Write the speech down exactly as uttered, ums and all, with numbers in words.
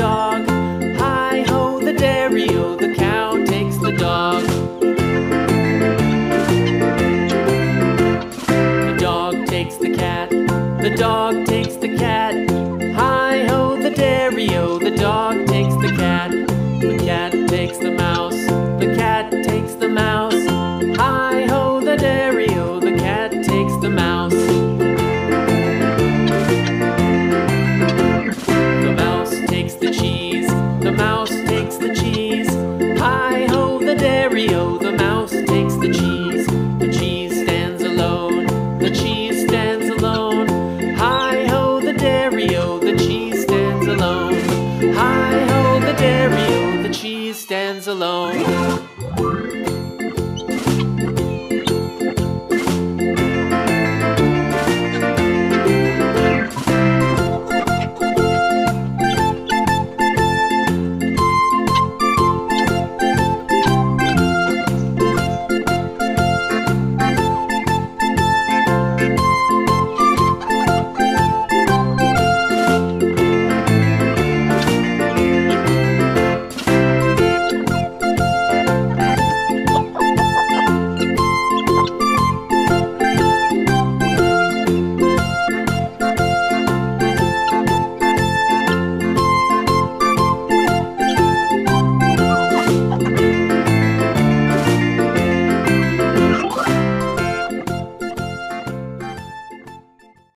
dog. Hi-ho, the dairy-o, the cow takes the dog. The dog takes the cat, the dog takes the cat. Hi-ho, the dairy-o, the dog takes the cat. The cat takes the